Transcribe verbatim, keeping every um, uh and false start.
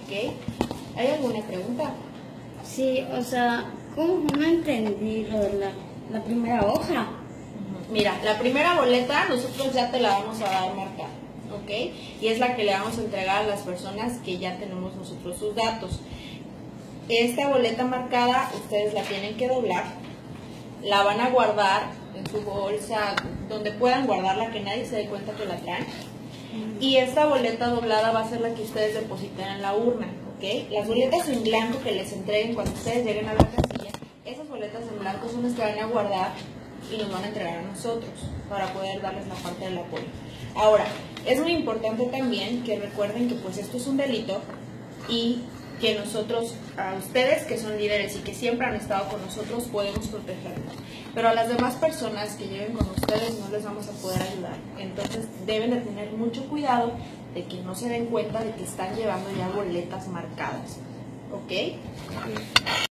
¿ok? ¿Hay alguna pregunta? Sí, o sea, ¿cómo no entendí lo de la, la primera hoja? Mira, la primera boleta nosotros ya te la vamos a dar marcada, ¿ok? Y es la que le vamos a entregar a las personas que ya tenemos nosotros sus datos. Esta boleta marcada ustedes la tienen que doblar, la van a guardar en su bolsa, donde puedan guardarla, que nadie se dé cuenta que la traen. Y esta boleta doblada va a ser la que ustedes depositen en la urna, ¿ok? Las boletas en blanco que les entreguen cuando ustedes lleguen a la casilla, esas boletas en blanco son las que van a guardar y nos van a entregar a nosotros para poder darles la parte del apoyo. Ahora, es muy importante también que recuerden que pues esto es un delito y que nosotros, a ustedes que son líderes y que siempre han estado con nosotros, podemos protegerlos. Pero a las demás personas que lleguen con ustedes no les vamos a poder ayudar. Entonces deben de tener mucho cuidado de que no se den cuenta de que están llevando ya boletas marcadas. ¿Ok?